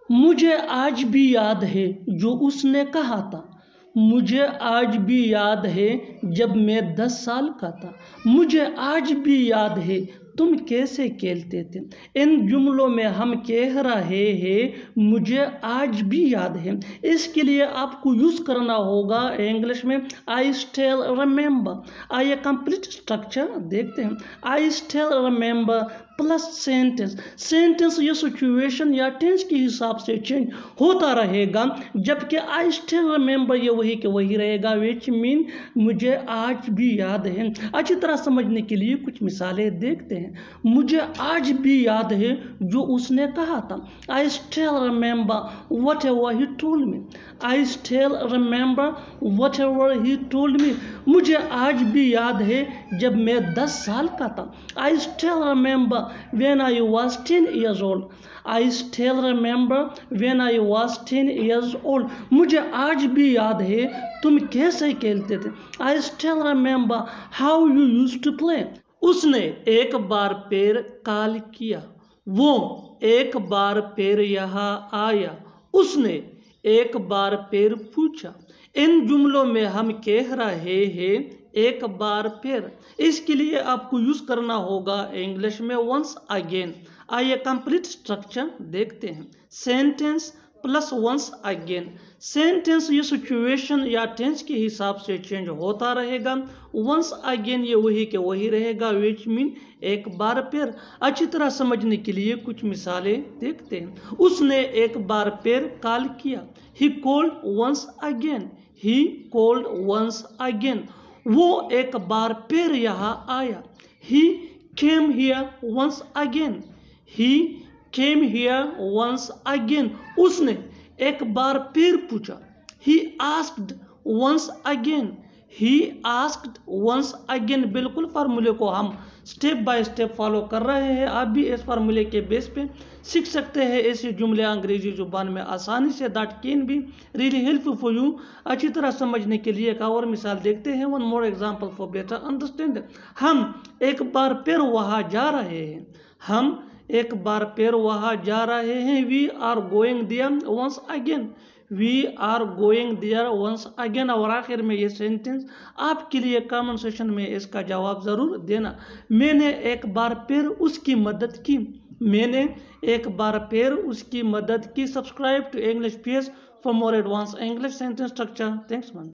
मुझे आज भी याद है जो उसने कहा था। मुझे आज भी याद है जब मैं 10 साल का था। मुझे आज भी याद है तुम कैसे खेलते थे। इन जुमलों में हम कह रहे हैं मुझे आज भी याद है। इसके लिए आपको यूज़ करना होगा इंग्लिश में आई स्टिल रिमेंबर। आइए कंप्लीट स्ट्रक्चर देखते हैं। I still remember plus sentence. Sentence ये सिचुएशन या टेंस के हिसाब से चेंज होता रहेगा, जबकि आई स्टिल रिमेंबर ये वही के वही रहेगा, विच मीन मुझे आज भी याद है। अच्छी तरह समझने के लिए कुछ मिसालें देखते हैं। मुझे आज भी याद है जो उसने कहा था। I still remember whatever he told me. I still remember whatever he told me. मुझे आज भी याद है जब मैं 10 साल का था। I still remember when I was 10 years old. I still remember when I was 10 years old. मुझे आज भी याद है तुम कैसे खेलते थे। I still remember how you used to play. उसने एक बार पैर काल किया। वो एक बार पैर यहाँ आया। उसने एक बार पैर पूछा। इन जुमलों में हम कह रहे हैं एक बार फिर। इसके लिए आपको यूज करना होगा इंग्लिश में वंस अगेन। आइए कंप्लीट स्ट्रक्चर देखते हैं। Sentence plus once again. Sentence ये सिचुएशन या टेंस के हिसाब से चेंज होता रहेगा। वंस अगेन ये वही के वही रहेगा, विच मीन एक बार फिर। अच्छी तरह समझने के लिए कुछ मिसालें देखते हैं। उसने एक बार फिर कॉल किया। He called once again. He called once again. वो एक बार फिर यहाँ आया। He came here once again. He came here once again. उसने एक बार फिर पूछा। He asked once again. He asked once again. बिल्कुल फार्मूले को हम स्टेप बाय स्टेप फॉलो कर रहे हैं। आप भी इस फार्मूले के बेस पे सीख सकते हैं ऐसे जुमले अंग्रेजी जुबान में आसानी से। That can be really helpful for you. अच्छी तरह समझने के लिए एक और मिसाल देखते हैं। One more example for better understand. हम एक बार फिर वहाँ जा रहे हैं। हम एक बार फिर वहाँ जा रहे हैं। We are going there once again. We are going there once again. और आखिर में ये सेंटेंस आपके लिए कमेंट सेशन में इसका जवाब जरूर देना। मैंने एक बार फिर उसकी मदद की। मैंने एक बार फिर उसकी मदद की। Subscribe to English page for more advance English sentence structure. Thanks man.